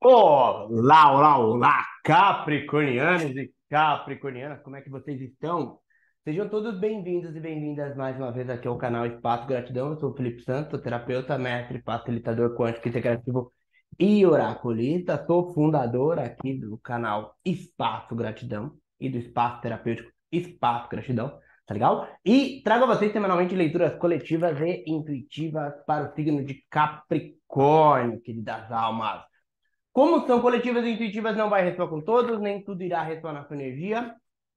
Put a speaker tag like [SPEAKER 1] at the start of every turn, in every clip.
[SPEAKER 1] Olá, olá, olá, capricornianos e capricornianas, como é que vocês estão? Sejam todos bem-vindos e bem-vindas mais uma vez aqui ao canal Espaço Gratidão. Eu sou o Felipe Santos, sou terapeuta, mestre, facilitador quântico integrativo e oraculista. Sou fundador aqui do canal Espaço Gratidão e do espaço terapêutico Espaço Gratidão, tá legal? E trago a vocês semanalmente leituras coletivas e intuitivas para o signo de Capricórnio, queridas almas. Como são coletivas e intuitivas, não vai ressoar com todos, nem tudo irá ressoar na sua energia.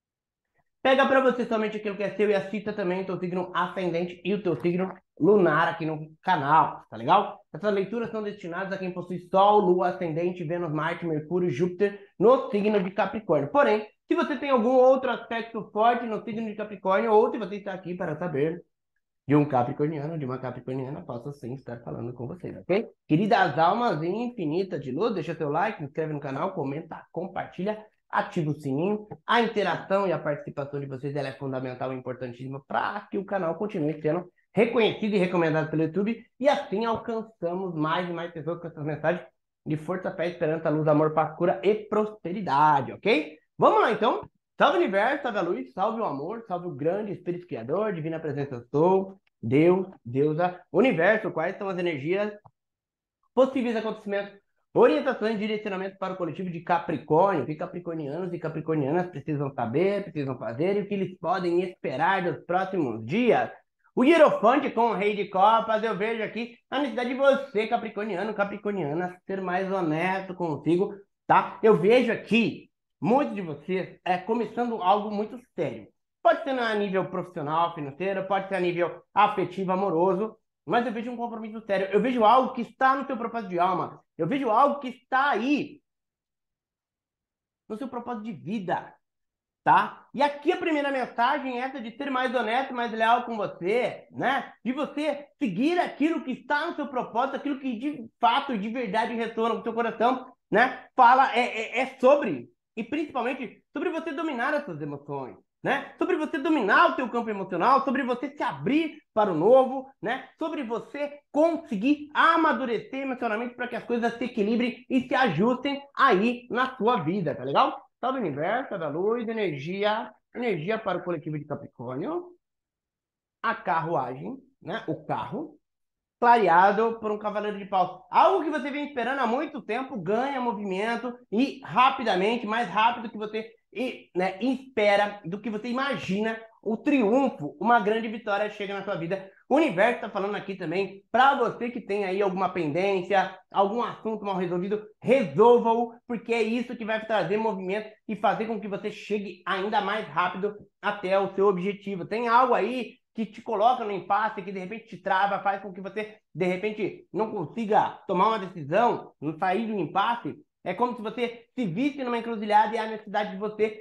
[SPEAKER 1] Pega para você somente aquilo que é seu e assista também o teu signo ascendente e o teu signo lunar aqui no canal, tá legal? Essas leituras são destinadas a quem possui Sol, Lua, Ascendente, Vênus, Marte, Mercúrio, Júpiter no signo de Capricórnio. Porém, se você tem algum outro aspecto forte no signo de Capricórnio, ou se você está aqui para saber de um capricorniano, de uma capricorniana, posso sim estar falando com vocês, ok? Queridas almas infinitas de luz, deixa seu like, se inscreve no canal, comenta, compartilha, ativa o sininho. A interação e a participação de vocês ela é fundamental e importantíssima para que o canal continue sendo reconhecido e recomendado pelo YouTube e assim alcançamos mais e mais pessoas com essas mensagens de força, fé, esperança, luz, amor, paz, cura e prosperidade, ok? Vamos lá então. Salve o universo, salve a luz, salve o amor, salve o grande Espírito Criador, Divina Presença Sou, Deus, Deusa, Universo, quais são as energias, possíveis acontecimentos, orientações e direcionamentos para o coletivo de Capricórnio, o que capricornianos e capricornianas precisam saber, precisam fazer e o que eles podem esperar dos próximos dias. O Hierofante com o Rei de Copas, eu vejo aqui a necessidade de você, capricorniano, capricorniana, ser mais honesto consigo, tá? Eu vejo aqui muitos de vocês começando algo muito sério. Pode ser a nível profissional, financeiro, pode ser a nível afetivo, amoroso, mas eu vejo um compromisso sério. Eu vejo algo que está no seu propósito de alma. Eu vejo algo que está aí no seu propósito de vida, tá? E aqui a primeira mensagem é essa de ser mais honesto, mais leal com você, né? De você seguir aquilo que está no seu propósito, aquilo que de fato, de verdade ressona com o seu coração, né? Fala, é sobre, e principalmente sobre você dominar as suas emoções, né? Sobre você dominar o teu campo emocional, sobre você se abrir para o novo, né? Sobre você conseguir amadurecer emocionalmente para que as coisas se equilibrem e se ajustem aí na sua vida, tá legal? Salve universo, salve a luz, energia, energia para o coletivo de Capricórnio, a carruagem, né? O carro, clareado por um cavaleiro de paus. Algo que você vem esperando há muito tempo ganha movimento e rapidamente, mais rápido que você né, espera, do que você imagina, o triunfo, uma grande vitória chega na sua vida. O universo está falando aqui também, para você que tem aí alguma pendência, algum assunto mal resolvido, resolva-o, porque é isso que vai trazer movimento e fazer com que você chegue ainda mais rápido até o seu objetivo. Tem algo aí que te coloca no impasse, que de repente te trava, faz com que você, de repente, não consiga tomar uma decisão, não sair de um impasse, é como se você se visse numa encruzilhada e há necessidade de você,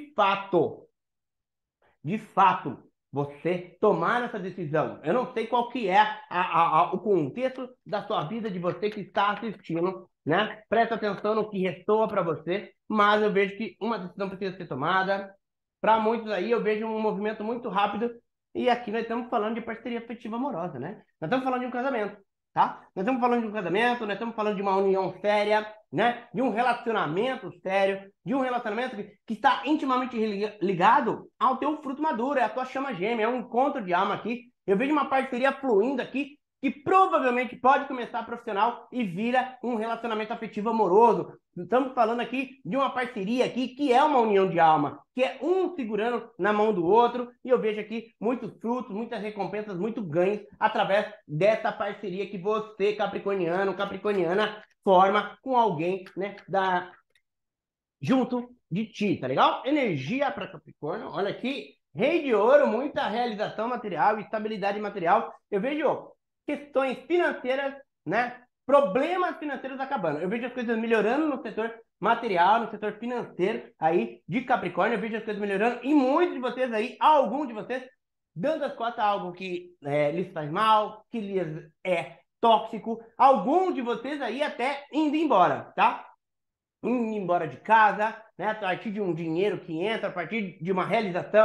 [SPEAKER 1] de fato, você tomar essa decisão. Eu não sei qual que é o contexto da sua vida, de você que está assistindo, né? Presta atenção no que ressoa para você, mas eu vejo que uma decisão precisa ser tomada. Para muitos aí, eu vejo um movimento muito rápido e aqui nós estamos falando de parceria afetiva amorosa, né? Nós estamos falando de um casamento, tá? Nós estamos falando de um casamento, nós estamos falando de uma união séria, né? De um relacionamento sério, de um relacionamento que está intimamente ligado ao teu fruto maduro, é a tua chama gêmea, é um encontro de alma aqui. Eu vejo uma parceria fluindo aqui que provavelmente pode começar profissional e vira um relacionamento afetivo amoroso. Estamos falando aqui de uma parceria aqui que é uma união de alma, que é um segurando na mão do outro, e eu vejo aqui muitos frutos, muitas recompensas, muitos ganhos através dessa parceria que você, capricorniano, capricorniana, forma com alguém, né, junto de ti, tá legal? Energia para Capricórnio, olha aqui, Rei de Ouro, muita realização material, estabilidade material. Eu vejo questões financeiras, né? Problemas financeiros acabando. Eu vejo as coisas melhorando no setor material, no setor financeiro aí de Capricórnio. Eu vejo as coisas melhorando e muitos de vocês aí, algum de vocês, dando as costas a algo que lhes faz mal, que lhes é tóxico. Algum de vocês aí até indo embora, tá? Indo embora de casa, né? A partir de um dinheiro que entra, a partir de uma realização,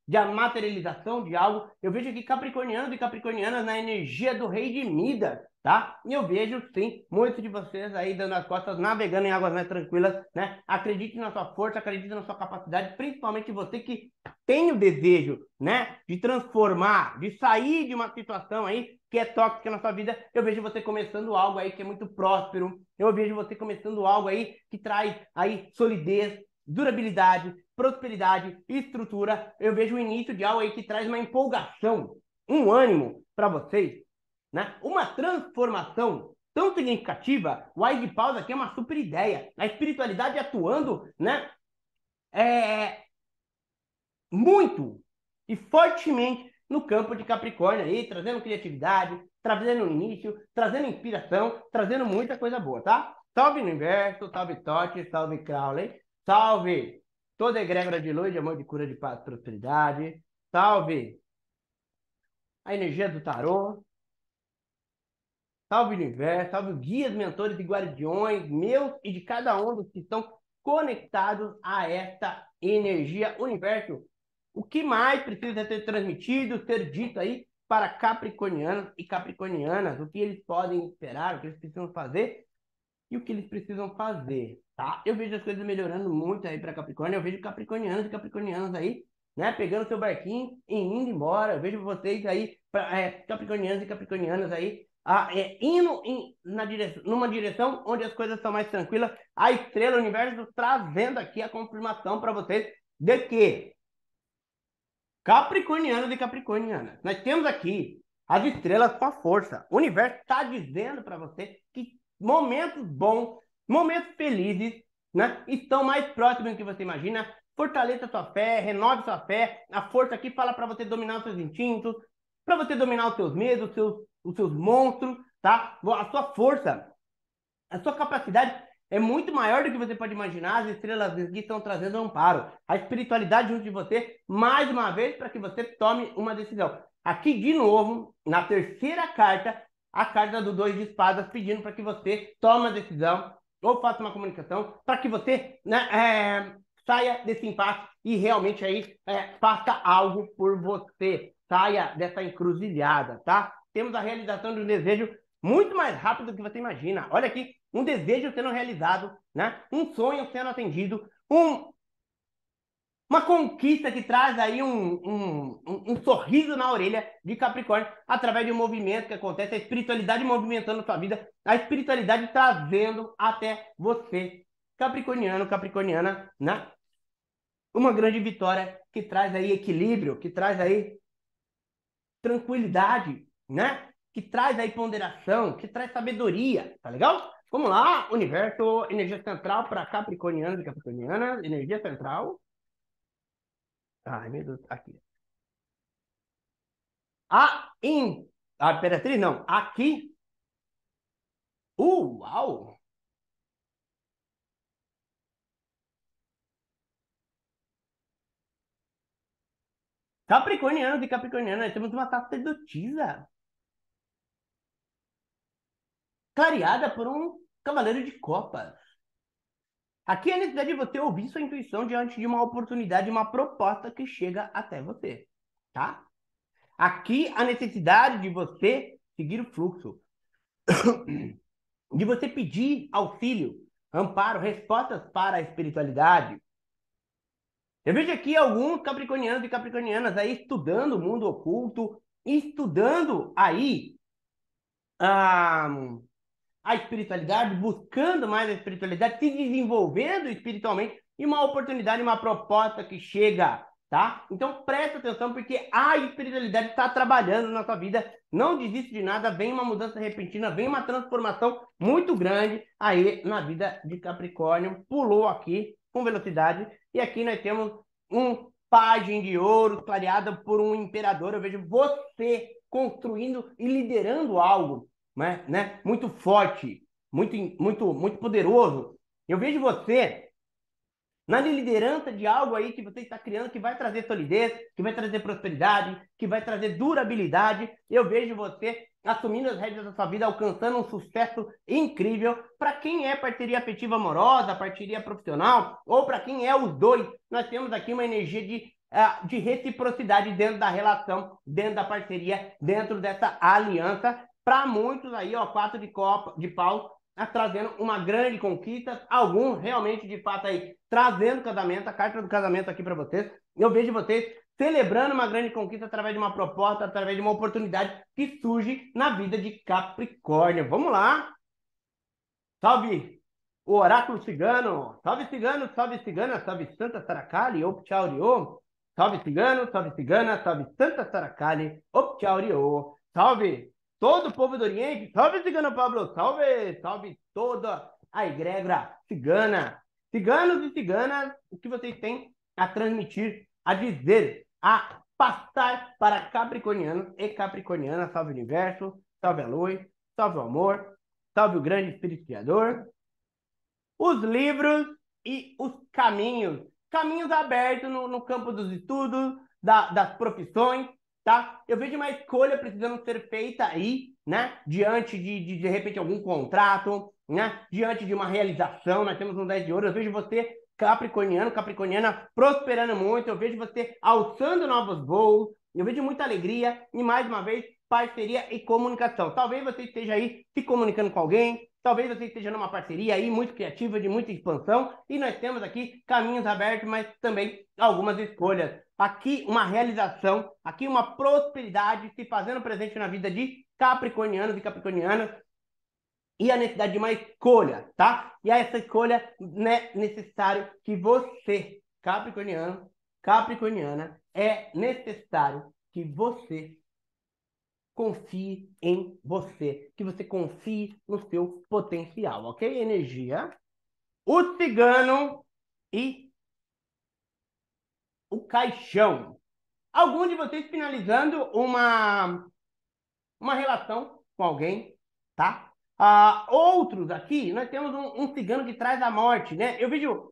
[SPEAKER 1] de a materialização de algo. Eu vejo aqui capricornianos e capricornianas na energia do rei de Midas, tá? E eu vejo, sim, muitos de vocês aí dando as costas, navegando em águas mais tranquilas, né? Acredite na sua força, acredite na sua capacidade, principalmente você que tem o desejo, né, de transformar, de sair de uma situação aí que é tóxica na sua vida. Eu vejo você começando algo aí que é muito próspero. Eu vejo você começando algo aí que traz aí solidez, durabilidade, prosperidade, estrutura. Eu vejo o início de algo aí que traz uma empolgação, um ânimo para vocês, né? Uma transformação tão significativa. O Eye de Paus aqui é uma super ideia. A espiritualidade atuando, né? Muito e fortemente no campo de Capricórnio aí, trazendo criatividade, trazendo início, trazendo inspiração, trazendo muita coisa boa, tá? Salve Universo, salve Totti, salve Crowley, salve toda a egrégora de luz, de amor, de cura, de paz, prosperidade, salve a energia do tarô, salve Universo, salve guias, mentores e guardiões, meus e de cada um dos que estão conectados a esta energia Universo. O que mais precisa ser transmitido, ser dito aí para capricornianos e capricornianas? O que eles podem esperar, o que eles precisam fazer e o que eles precisam fazer, tá? Eu vejo as coisas melhorando muito aí para Capricórnio. Eu vejo capricornianos e capricornianas aí, né, pegando seu barquinho e indo embora. Eu vejo vocês aí, capricornianos e capricornianas aí, indo numa direção onde as coisas são mais tranquilas. A estrela, o universo, trazendo aqui a confirmação para vocês de que capricornianos e capricornianas, nós temos aqui as estrelas com a força. O universo está dizendo para você que momentos bons, momentos felizes, né, estão mais próximos do que você imagina. Fortaleça sua fé, renove sua fé. A força aqui fala para você dominar os seus instintos, para você dominar os seus medos, os seus monstros, tá? A sua força, a sua capacidade é muito maior do que você pode imaginar. As estrelas aqui estão trazendo amparo, a espiritualidade junto de você, mais uma vez, para que você tome uma decisão. Aqui, de novo, na terceira carta, a carta do 2 de espadas, pedindo para que você tome uma decisão ou faça uma comunicação, para que você, né, saia desse impasse e realmente aí faça algo por você. Saia dessa encruzilhada, tá? Temos a realização de um desejo muito mais rápido do que você imagina. Olha aqui, um desejo sendo realizado, né? Um sonho sendo atendido, uma conquista que traz aí um sorriso na orelha de Capricórnio através de um movimento que acontece, a espiritualidade movimentando a sua vida, a espiritualidade trazendo até você, capricorniano, capricorniana, né? Uma grande vitória que traz aí equilíbrio, que traz aí tranquilidade, né? Que traz aí ponderação, que traz sabedoria, tá legal? Vamos lá, universo, energia central para capricornianos e capricornianas, energia central. Ai, meu Deus, aqui. A Imperatriz não, aqui. Uau! Capricornianos e capricornianas, nós temos uma sacerdotisa clareada por um cavaleiro de copas. Aqui é a necessidade de você ouvir sua intuição diante de uma oportunidade, uma proposta que chega até você, tá? Aqui a necessidade de você seguir o fluxo, de você pedir auxílio, amparo, respostas para a espiritualidade. Eu vejo aqui alguns capricornianos e capricornianas aí estudando o mundo oculto, estudando aí a, a espiritualidade, buscando mais a espiritualidade, se desenvolvendo espiritualmente, e uma oportunidade, uma proposta que chega, tá? Então presta atenção, porque a espiritualidade está trabalhando na sua vida. Não desiste de nada, vem uma mudança repentina, vem uma transformação muito grande aí na vida de Capricórnio. Pulou aqui com velocidade, e aqui nós temos um pajem de ouro clareado por um imperador. Eu vejo você construindo e liderando algo, né? Muito forte, muito poderoso. Eu vejo você na liderança de algo aí que você está criando, que vai trazer solidez, que vai trazer prosperidade, que vai trazer durabilidade. Eu vejo você assumindo as rédeas da sua vida, alcançando um sucesso incrível. Para quem é parceria afetiva amorosa, parceria profissional, ou para quem é os dois, nós temos aqui uma energia de de reciprocidade dentro da relação, dentro da parceria, dentro dessa aliança. Para muitos aí, ó, 4 de paus, trazendo uma grande conquista, alguns realmente, de fato, aí, trazendo casamento, a carta do casamento aqui para vocês. Eu vejo vocês celebrando uma grande conquista através de uma proposta, através de uma oportunidade que surge na vida de Capricórnio. Vamos lá! Salve o oráculo cigano! Salve cigano, salve cigana, salve Santa Saracali, Optchauriô! Salve cigano, salve cigana, salve Santa Saracali, Optchauriô! Salve todo o povo do Oriente, salve cigano Pablo, salve, salve toda a egrégora cigana! Ciganos e ciganas, o que vocês têm a transmitir, a dizer, a passar para capricornianos e capricornianas? Salve o universo, salve a luz, salve o amor, salve o grande Espírito Criador, os livros e os caminhos. Caminhos abertos no campo dos estudos, das profissões, tá? Eu vejo uma escolha precisando ser feita aí, né? Diante de repente, algum contrato, né? Diante de uma realização. Nós temos um 10 de ouro. Eu vejo você, capricorniano, capricorniana, prosperando muito. Eu vejo você alçando novos voos. Eu vejo muita alegria e, mais uma vez, parceria e comunicação. Talvez você esteja aí se comunicando com alguém, talvez você esteja numa parceria aí muito criativa, de muita expansão, e nós temos aqui caminhos abertos, mas também algumas escolhas. Aqui uma realização, aqui uma prosperidade se fazendo presente na vida de capricornianos e capricornianas, e a necessidade de uma escolha, tá? E a essa escolha é necessário que você, capricorniano, capricorniana, é necessário que você confie em você, que você confie no seu potencial, ok? Energia, o cigano e o caixão. Algum de vocês finalizando uma relação com alguém, tá? Outros aqui, nós temos um cigano que traz a morte, né?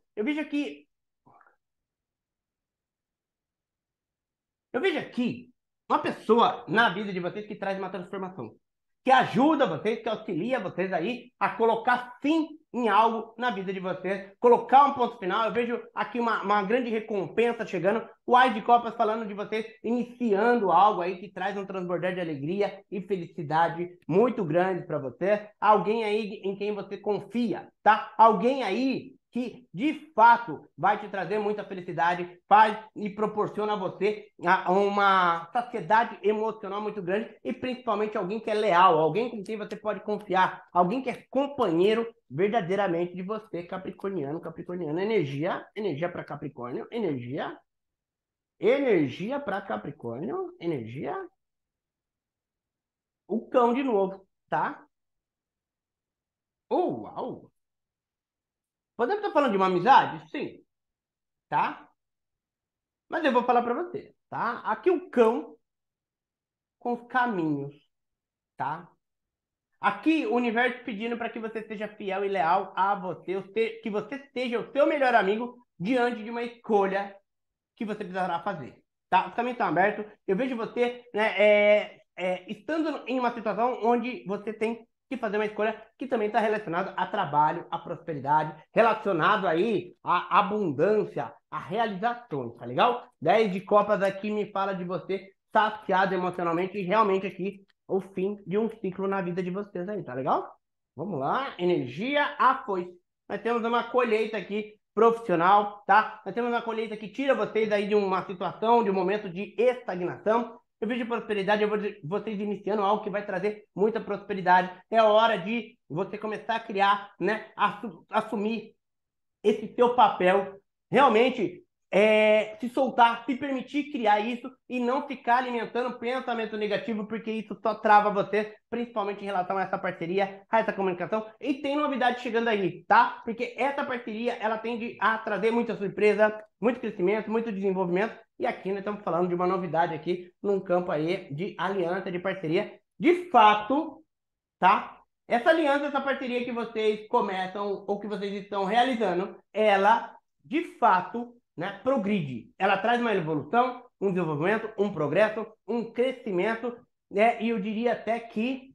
[SPEAKER 1] Eu vejo aqui uma pessoa na vida de vocês que traz uma transformação, que ajuda vocês, que auxilia vocês aí a colocar fim em algo na vida de vocês, colocar um ponto final. Eu vejo aqui uma grande recompensa chegando, o Ás de Copas falando de vocês iniciando algo aí que traz um transbordar de alegria e felicidade muito grande para você. Alguém aí em quem você confia, tá? Alguém aí que de fato vai te trazer muita felicidade, faz e proporciona a você uma saciedade emocional muito grande, e principalmente alguém que é leal, alguém com quem você pode confiar, alguém que é companheiro verdadeiramente de você, capricorniano, capricorniana. Energia para Capricórnio, energia para Capricórnio, energia. O cão de novo, tá? Oh, uau! Podemos estar falando de uma amizade? Sim, tá? Mas eu vou falar para você, tá? Aqui o cão com os caminhos, tá? Aqui o universo pedindo para que você seja fiel e leal a você, que você seja o seu melhor amigo diante de uma escolha que você precisará fazer, tá? Os caminhos estão abertos. Eu vejo você, né, estando em uma situação onde você tem que fazer uma escolha que também está relacionada a trabalho, a prosperidade, relacionado aí à abundância, a realizações, tá legal? 10 de copas aqui me fala de você saciado emocionalmente, e realmente aqui o fim de um ciclo na vida de vocês aí, tá legal? Vamos lá, energia, foice. Nós temos uma colheita aqui profissional, tá? Nós temos uma colheita que tira vocês aí de uma situação, de um momento de estagnação. Eu vejo prosperidade, eu vejo vocês iniciando algo que vai trazer muita prosperidade. É hora de você começar a criar, né? Assumir esse seu papel, realmente se soltar, se permitir criar isso e não ficar alimentando pensamento negativo, porque isso só trava você, principalmente em relação a essa parceria, a essa comunicação. E tem novidade chegando aí, tá? Porque essa parceria, ela tende a trazer muita surpresa, muito crescimento, muito desenvolvimento. E aqui nós estamos falando de uma novidade aqui, num campo aí de aliança, de parceria. De fato, tá? Essa aliança, essa parceria que vocês começam ou que vocês estão realizando, ela, de fato, né, progride. Ela traz uma evolução, um desenvolvimento, um progresso, um crescimento, né? E eu diria até que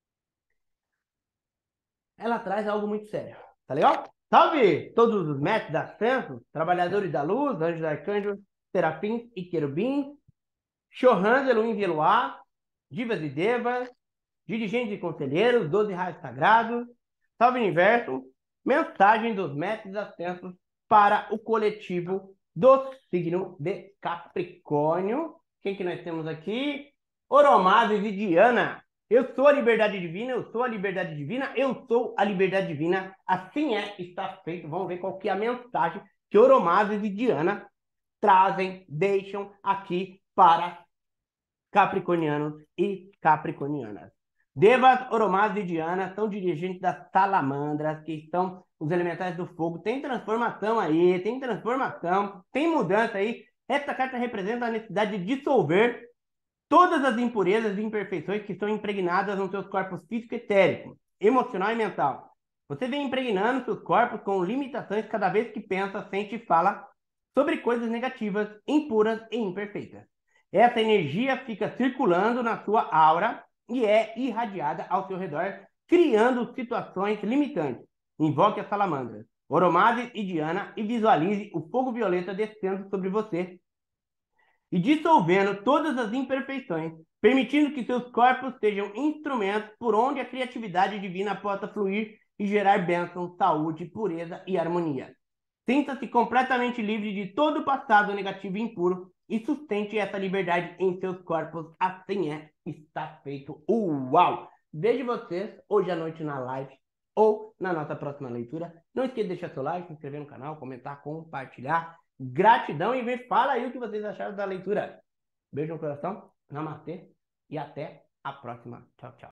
[SPEAKER 1] ela traz algo muito sério. Tá legal? Salve todos os mestres, ascensos, trabalhadores da luz, anjos, arcanjos, serafins e querubins, Chorrans, Elohim e Eloá, divas e devas, dirigentes e conselheiros, 12 raios sagrados, salve universo, mensagem dos mestres ascensos para o coletivo do signo de Capricórnio. Quem que nós temos aqui? Oromases e Diana. Eu sou a liberdade divina, eu sou a liberdade divina, eu sou a liberdade divina. Assim é, está feito. Vamos ver qual que é a mensagem que Oromases e Diana trazem, deixam aqui para capricornianos e capricornianas. Devas, Oromases e Diana são dirigentes das salamandras, que são os elementais do fogo. Tem transformação aí, tem transformação, tem mudança aí. Essa carta representa a necessidade de dissolver todas as impurezas e imperfeições que estão impregnadas nos seus corpos físico, etérico, emocional e mental. Você vem impregnando seus corpos com limitações cada vez que pensa, sente e fala sobre coisas negativas, impuras e imperfeitas. Essa energia fica circulando na sua aura e é irradiada ao seu redor, criando situações limitantes. Invoque a salamandra, Oromases e Diana e visualize o fogo violeta descendo sobre você e dissolvendo todas as imperfeições, permitindo que seus corpos sejam instrumentos por onde a criatividade divina possa fluir e gerar bênção, saúde, pureza e harmonia. Sinta-se completamente livre de todo o passado negativo e impuro e sustente essa liberdade em seus corpos. Assim é, está feito. Uau! Vejo vocês hoje à noite na live ou na nossa próxima leitura. Não esqueça de deixar seu like, se inscrever no canal, comentar, compartilhar. Gratidão e fala aí o que vocês acharam da leitura. Beijo no coração, namastê e até a próxima. Tchau, tchau.